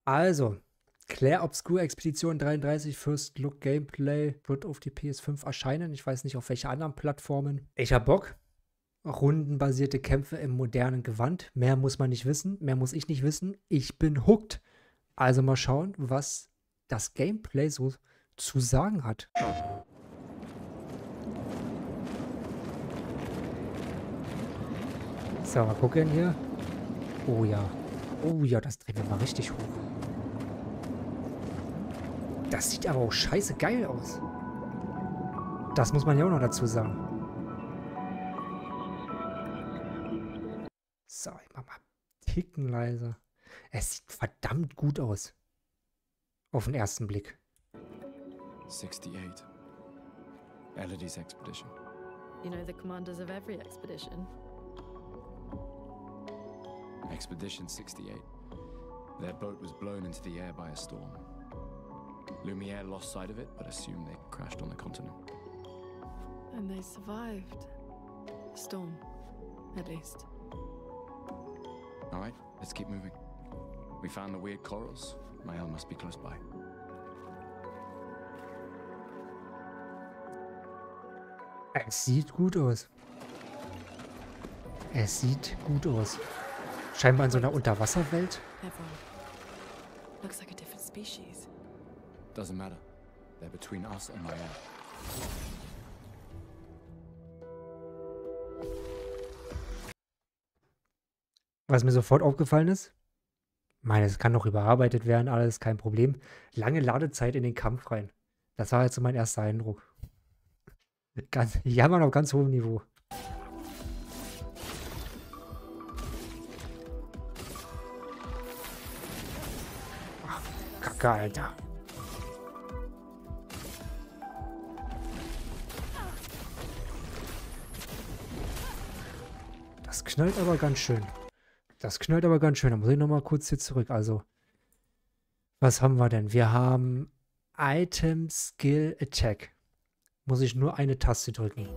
Also, Claire Obscure Expedition 33 First Look Gameplay wird auf die PS5 erscheinen. Ich weiß nicht, auf welche anderen Plattformen. Ich hab Bock. Rundenbasierte Kämpfe im modernen Gewand. Mehr muss man nicht wissen. Mehr muss ich nicht wissen. Ich bin hooked. Also mal schauen, was das Gameplay so zu sagen hat. So, mal gucken hier. Oh ja. Oh ja, das drehen wir mal richtig hoch. Das sieht aber auch scheiße geil aus. Das muss man ja auch noch dazu sagen. So, ich mach mal einen Ticken leiser. Es sieht verdammt gut aus. Auf den ersten Blick. 68. Elodie's expedition. You know the commanders of every expedition. Expedition 68. Their boat was blown into the air by a storm. Lumiere lost sight of it, but assumed they crashed on the continent. And they survived. The storm, at least. All right, let's keep moving. We found the weird corals. Mael must be close by. Es sieht gut aus. Es sieht gut aus. Scheinbar in so einer Unterwasserwelt. Everyone. Looks like a different species. Doesn't matter. They're between us and Mael. Was mir sofort aufgefallen ist, ich meine, es kann noch überarbeitet werden, alles kein Problem. Lange Ladezeit in den Kampf rein. Das war jetzt so mein erster Eindruck. Jammern auf ganz hohem Niveau. Ach, Kacke, Alter. Das knallt aber ganz schön. Das knallt aber ganz schön. Da muss ich nochmal kurz hier zurück. Also, was haben wir denn? Wir haben Item, Skill, Attack. Muss ich nur eine Taste drücken.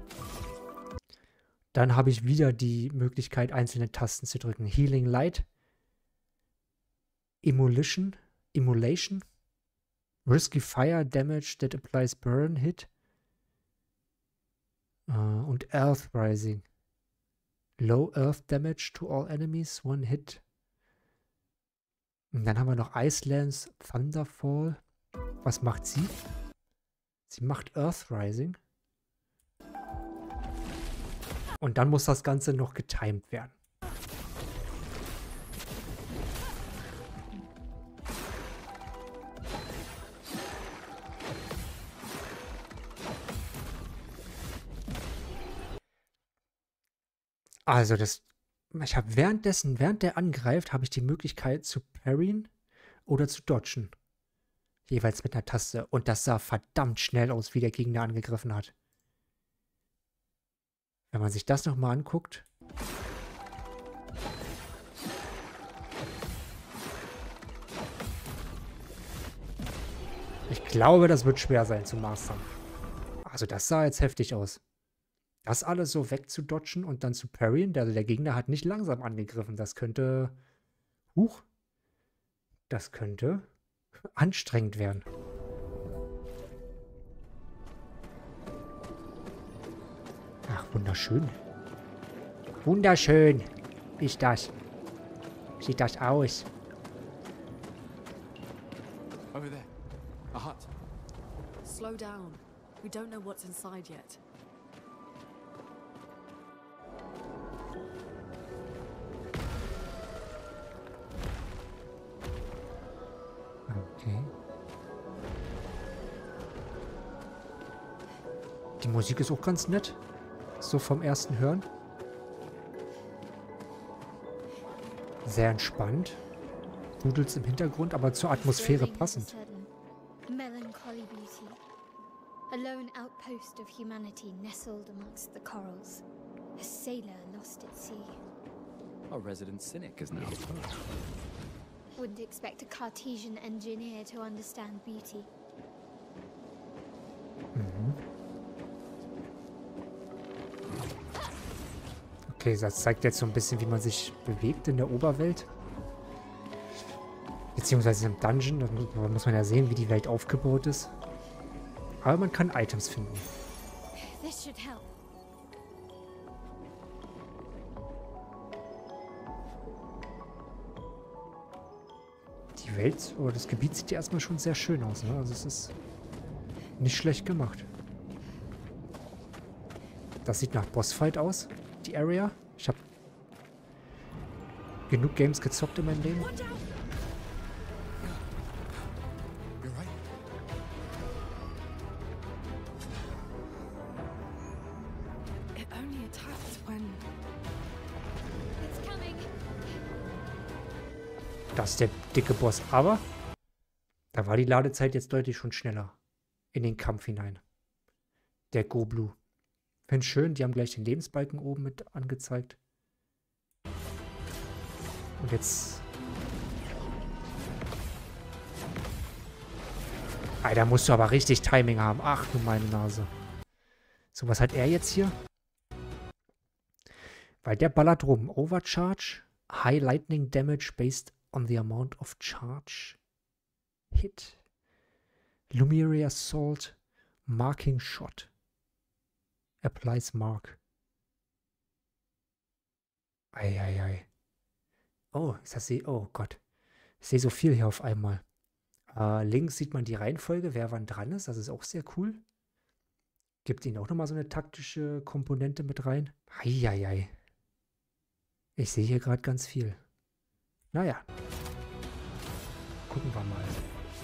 Dann habe ich wieder die Möglichkeit, einzelne Tasten zu drücken. Healing Light. Immolation. Risky Fire Damage that applies Burn Hit. Und Earth Rising. Low Earth Damage to all enemies, one hit. Und dann haben wir noch Icelands Thunderfall. Was macht sie? Sie macht Earth Rising. Und dann muss das Ganze noch getimed werden. Also ich habe während der angreift, habe ich die Möglichkeit zu parryen oder zu dodgen. Jeweils mit einer Taste. Und das sah verdammt schnell aus, wie der Gegner angegriffen hat. Wenn man sich das nochmal anguckt. Ich glaube, das wird schwer sein zu mastern. Also das sah jetzt heftig aus. Das alles so wegzudodgen und dann zu parryen. Also der Gegner hat nicht langsam angegriffen. Das könnte... Das könnte anstrengend werden. Ach, wunderschön. Wunderschön ist das. Sieht das aus. Over there. A hut. Slow down. We don't know what's inside yet. Okay. Die Musik ist auch ganz nett. So vom ersten Hören. Sehr entspannt. Dudels im Hintergrund, aber zur Atmosphäre passend. Melancholy beauty. A lone outpost of humanity nestled amongst the corals. A sailor lost at sea. Our resident cynic is now a poet. Wouldn't expect a Cartesian engineer to understand beauty. Okay, das zeigt jetzt so ein bisschen, wie man sich bewegt in der Oberwelt. Beziehungsweise im Dungeon. Da muss man ja sehen, wie die Welt aufgebaut ist. Aber man kann Items finden. This should help. Die Welt oder das Gebiet sieht ja erstmal schon sehr schön aus, ne? Also es ist nicht schlecht gemacht. Das sieht nach Bossfight aus, die Area. Ich habe genug Games gezockt in meinem Leben. You're right. It only attacks when... It's coming. Das ist der dicke Boss. Aber da war die Ladezeit jetzt deutlich schon schneller in den Kampf hinein. Der Goblu. Finde ich schön, die haben gleich den Lebensbalken oben mit angezeigt. Und jetzt... Da musst du aber richtig Timing haben. Ach du meine Nase. So, was hat er jetzt hier? Weil der ballert rum. Overcharge. High Lightning Damage based on the amount of charge. Hit. Luminary Assault. Marking Shot. Applies Mark. Eieiei. Oh, ist das oh Gott. Ich sehe so viel hier auf einmal. Links sieht man die Reihenfolge, wer wann dran ist. Das ist auch sehr cool. Gibt ihnen auch nochmal so eine taktische Komponente mit rein. Eieiei. Ich sehe hier gerade ganz viel. Naja. Gucken wir mal.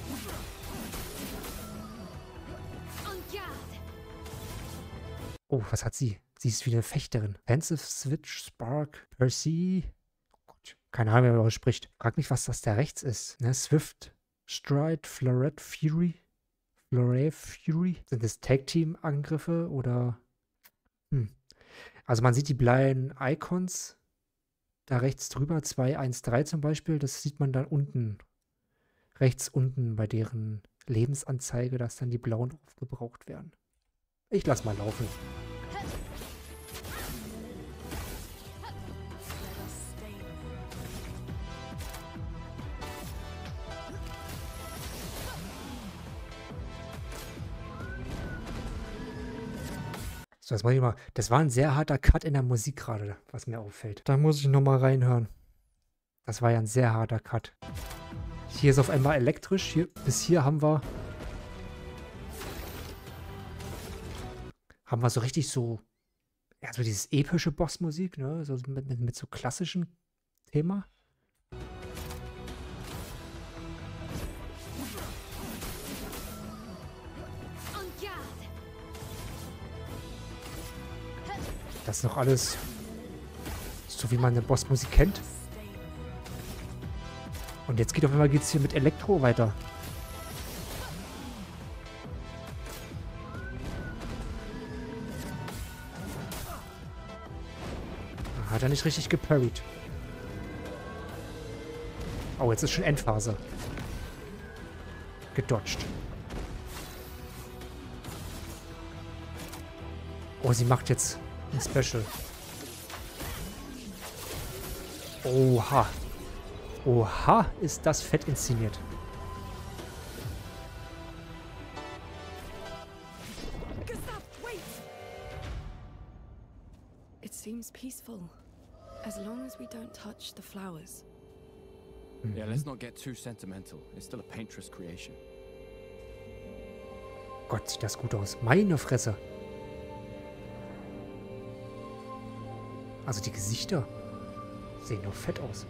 Oh, was hat sie? Sie ist wie eine Fechterin. Offensive Switch, Spark, Percy. Oh Gott, keine Ahnung, wer darüber spricht. Frag mich, was das da rechts ist. Ne? Swift, Stride, Florette, Fury. Florette, Fury. Sind das Tag-Team-Angriffe oder... Also man sieht die blauen Icons da rechts drüber. 213 zum Beispiel. Das sieht man dann unten. Rechts unten bei deren Lebensanzeige, dass dann die blauen aufgebraucht werden. Ich lass mal laufen. So, das muss ich mal. Das war ein sehr harter Cut in der Musik gerade, was mir auffällt. Da muss ich nochmal reinhören. Das war ja ein sehr harter Cut. Hier ist auf einmal elektrisch. Bis hier haben wir so richtig so, ja, so dieses epische Bossmusik, ne? So mit so klassischem Thema. Das ist noch alles so, wie man eine Bossmusik kennt. Und jetzt geht auf einmal geht's hier mit Elektro weiter. Hat er nicht richtig geparried. Oh, jetzt ist schon Endphase. Gedodged. Oh, sie macht jetzt ein Special. Oha. Oha, ist das fett inszeniert. Gustav, wait! It seems peaceful. As long as we don't touch the flowers. Yeah, let's not get too sentimental. It's still a painter's creation. Gott, sieht das gut aus. Meine Fresse. Also die Gesichter sehen doch fett aus.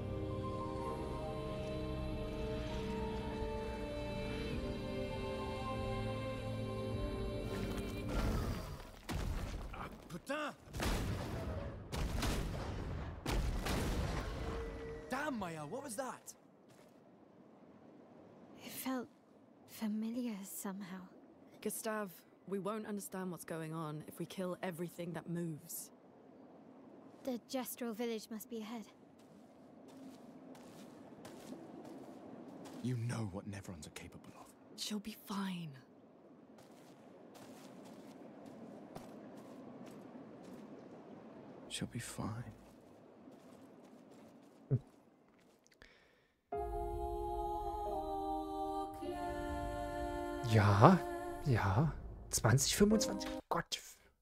Putain! Damn, Maya, what was that? It felt familiar somehow. Gustav, we won't understand what's going on if we kill everything that moves. The Gestural village must be ahead. You know what Neverons are capable of. She'll be fine. She'll be fine. Ja, ja. 2025. Oh Gott.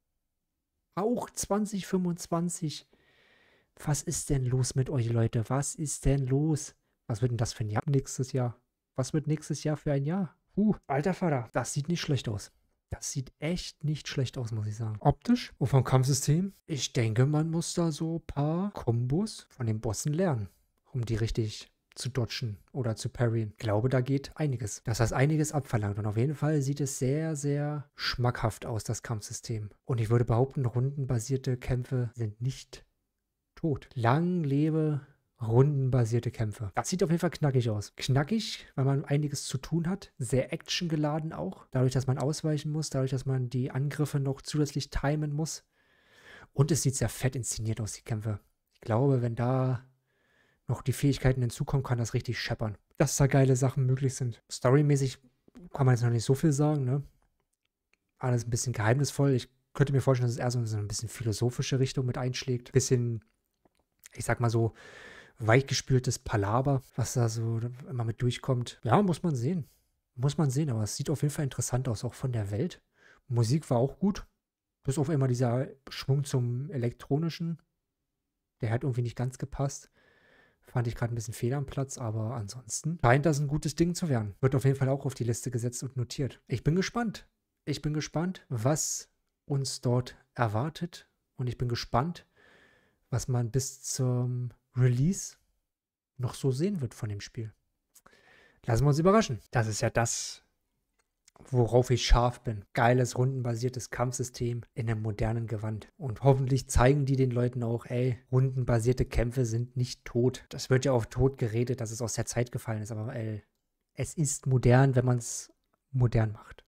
Auch 2025. Was ist denn los mit euch, Leute? Was ist denn los? Was wird denn das für ein Jahr nächstes Jahr? Was wird nächstes Jahr für ein Jahr? Alter Vater, das sieht nicht schlecht aus. Das sieht echt nicht schlecht aus, muss ich sagen. Optisch und vom Kampfsystem. Ich denke, man muss da so ein paar Kombos von den Bossen lernen, um die richtig zu dodgen oder zu parryen. Ich glaube, da geht einiges. Das heißt, einiges abverlangt. Und auf jeden Fall sieht es sehr, sehr schmackhaft aus, das Kampfsystem. Und ich würde behaupten, rundenbasierte Kämpfe sind nicht tot. Lang lebe rundenbasierte Kämpfe. Das sieht auf jeden Fall knackig aus. Knackig, weil man einiges zu tun hat. Sehr actiongeladen auch. Dadurch, dass man ausweichen muss. Dadurch, dass man die Angriffe noch zusätzlich timen muss. Und es sieht sehr fett inszeniert aus, die Kämpfe. Ich glaube, wenn da noch die Fähigkeiten hinzukommen, kann das richtig scheppern. Dass da geile Sachen möglich sind. Storymäßig kann man jetzt noch nicht so viel sagen, ne? Alles ein bisschen geheimnisvoll. Ich könnte mir vorstellen, dass es eher so ein bisschen philosophische Richtung mit einschlägt. Bisschen, ich sag mal so, weichgespültes Palaver, was da so immer mit durchkommt. Ja, muss man sehen. Muss man sehen, aber es sieht auf jeden Fall interessant aus, auch von der Welt. Musik war auch gut. Bis auf immer dieser Schwung zum Elektronischen. Der hat irgendwie nicht ganz gepasst. Fand ich gerade ein bisschen fehl am Platz, aber ansonsten scheint das ein gutes Ding zu werden. Wird auf jeden Fall auch auf die Liste gesetzt und notiert. Ich bin gespannt. Ich bin gespannt, was uns dort erwartet. Und ich bin gespannt, was man bis zum Release noch so sehen wird von dem Spiel. Lassen wir uns überraschen. Das ist ja das, worauf ich scharf bin. Geiles, rundenbasiertes Kampfsystem in einem modernen Gewand. Und hoffentlich zeigen die den Leuten auch, ey, rundenbasierte Kämpfe sind nicht tot. Das wird ja auf tot geredet, dass es aus der Zeit gefallen ist. Aber es ist modern, wenn man es modern macht.